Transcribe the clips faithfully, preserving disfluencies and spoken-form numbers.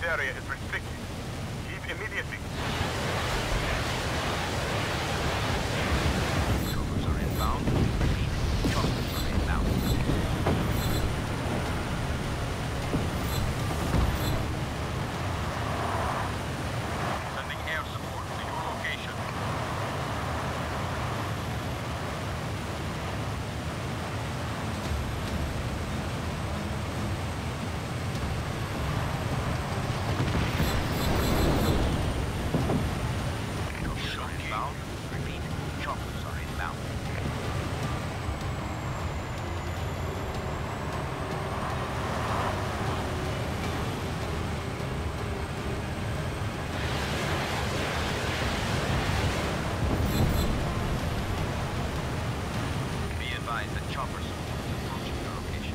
area is restricted. Leave immediately. Troopers are inbound. Repeat, choppers are inbound. Sending air support to your location. Inbound. Repeat, choppers are inbound. Be advised that choppers are approaching your location.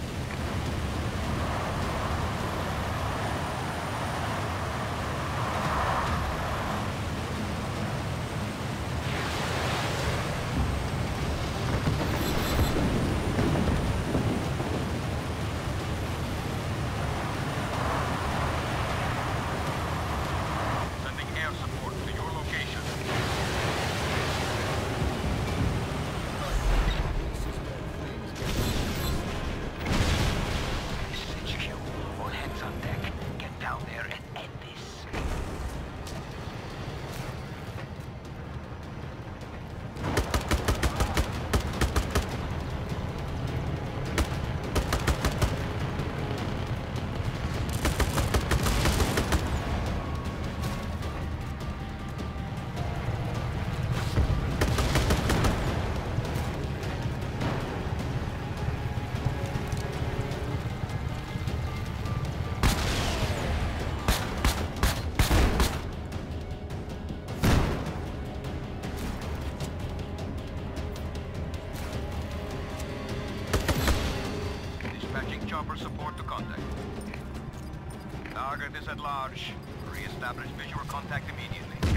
Sending air support to your location. This is H Q. All hands on deck. Get down there and end this. Dispatching chopper support to contact. Target is at large. Re-establish visual contact immediately.